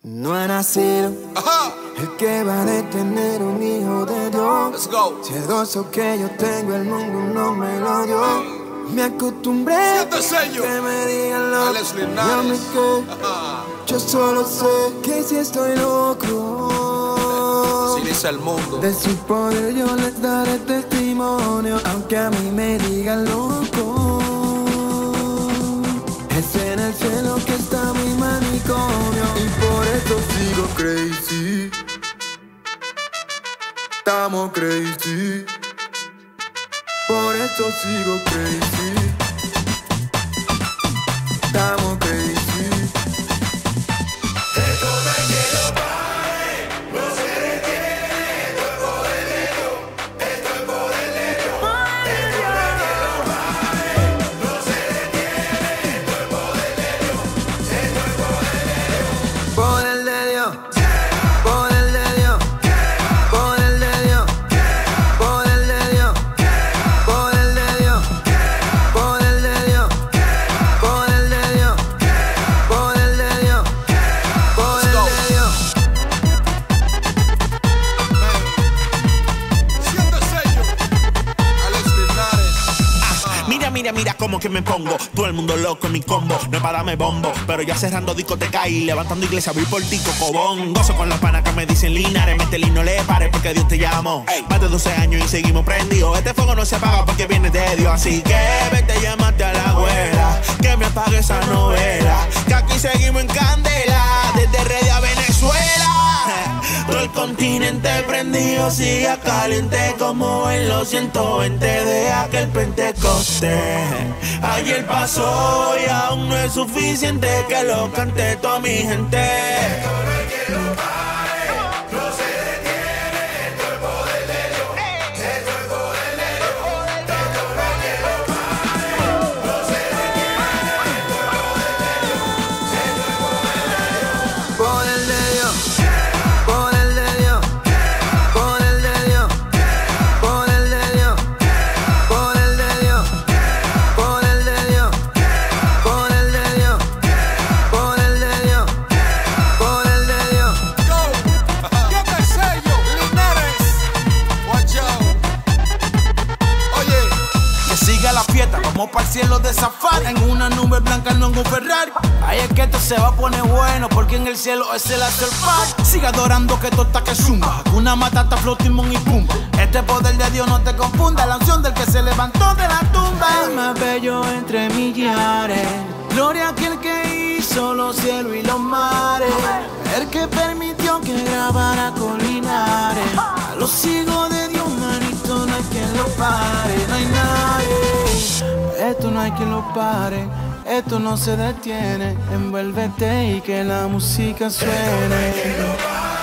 No ha nacido el que va a detener un hijo de Dios. Let's go. Si el gozo que yo tengo el mundo no me lo dio. Me acostumbré a que me digan lo Alex y a mí Linares. que yo solo sé que si estoy loco. Así dice el mundo. De su poder yo les daré testimonio, aunque a mí me digan loco. Es en el cielo que está mi manicomio y por eso sigo crazy. Estamos crazy. Por eso sigo crazy. Estamos crazy. Poder de Dios, poder de Dios, poder de Dios, poder de Dios, poder de Dios, poder de Dios, poder de Dios, poder de Dios, poder de Dios. Siente el sello. Alex Linares. Mira, mira, mira cómo que me pongo. Todo el mundo loco en mi combo. No es para darme bombo, pero ya cerrando discoteca y levantando iglesia. Voy por ti, Cocobón. Gozo con las panas que me dicen Linares. Métele y no le pares porque Dios te llamó. Más de 12 años y seguimos prendidos. Este fuego no se apaga porque viene de Dios. Así que vete, llámate a la abuela, que me apague esa novela, que aquí seguimos en candela. Desde Red a Venezuela. Todo el continente prendido sigue caliente como en los 120 de aquel Pentecoste. Ayer pasó y aún no es suficiente que lo cante toda mi gente. Poder de Dios, poder de Dios, poder de Dios, poder de Dios, poder de Dios, poder de Dios, poder de Dios, poder de Dios, poder de Dios. Go. Siente el sello. Linares. Watch out. Oye. Que siga la fiesta, vamos para el cielo de safari. En una nube blanca, no en un Ferrari. Ahí es que esto se va a poner bueno, porque en el cielo es el after party. Sigue adorando que esto está que zumba. Una matata, flow, timón y pumba. Este poder de Dios no te confunda, la unción del que se levantó de la tumba. El más bello entre millares, gloria a aquel que hizo los cielos y los mares, el que permitió que grabara con Linares. A los hijos de Dios, manito, no hay quien lo pare, no hay nadie. Esto no hay quien lo pare, esto no se detiene. Envuélvete y que la música suene.